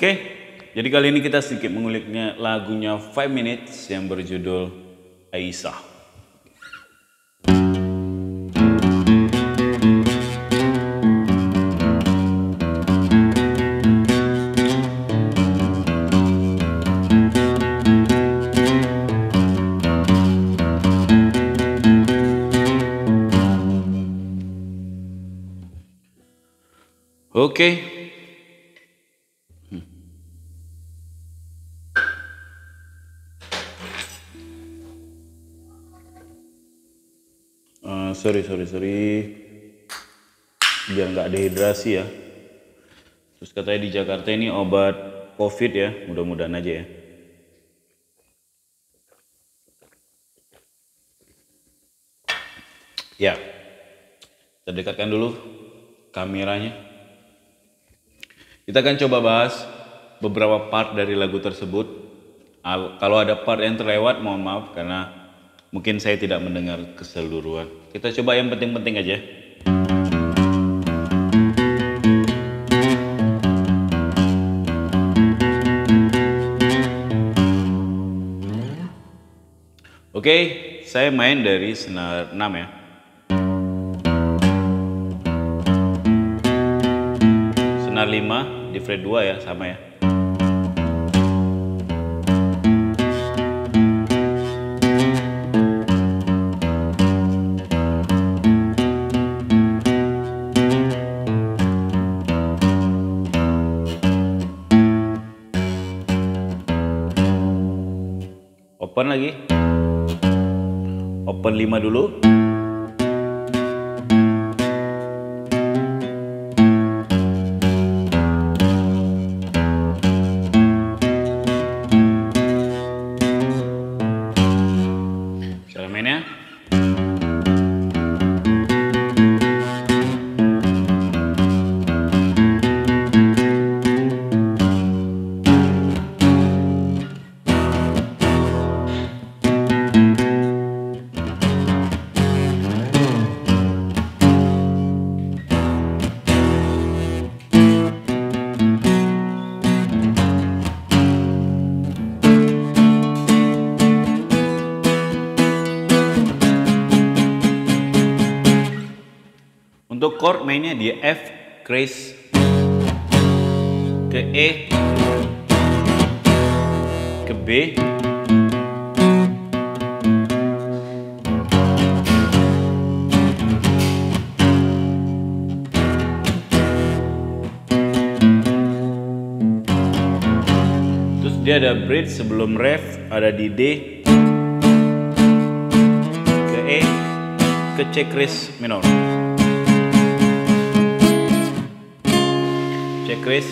Oke, jadi kali ini kita sedikit menguliknya lagunya 5 Minutes yang berjudul Aisyah. Oke. Sorry. Biar nggak dehidrasi ya. Terus katanya di Jakarta ini obat COVID ya, mudah-mudahan aja ya. Ya, kita dekatkan dulu kameranya. Kita akan coba bahas beberapa part dari lagu tersebut. Kalau ada part yang terlewat, mohon maaf karena mungkin saya tidak mendengar keseluruhan. Kita coba yang penting-penting aja. Oke, saya main dari senar 6 ya. Senar 5 di fret 2 ya, sama ya. Open lagi. Open 5 dulu. Cara mainnya. Untuk chord mainnya di F, Chris, ke E, ke B, terus dia ada bridge sebelum ref, ada di D, ke E, ke C Chris minor. Chris,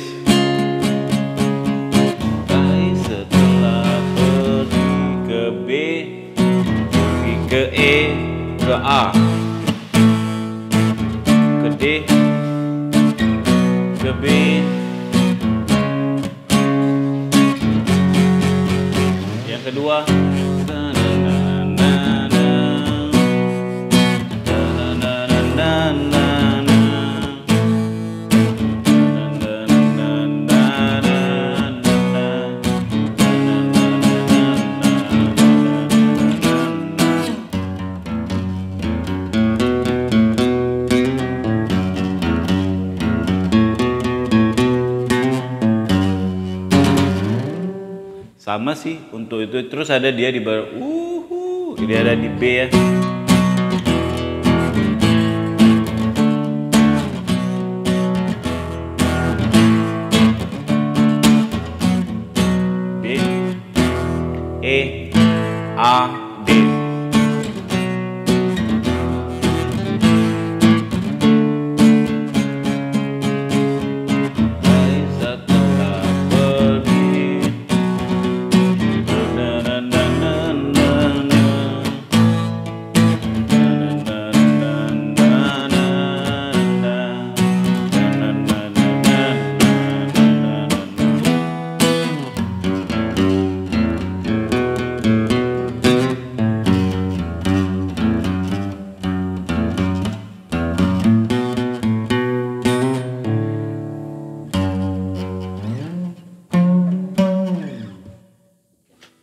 setelah pergi ke B, pergi ke E, ke A, ke D, ke B, yang kedua. Sama sih untuk itu, terus ada dia di bar, ini ada di B ya. B, E, A, D.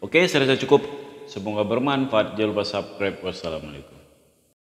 Oke, saya rasa cukup. Semoga bermanfaat. Jangan lupa subscribe. Wassalamualaikum.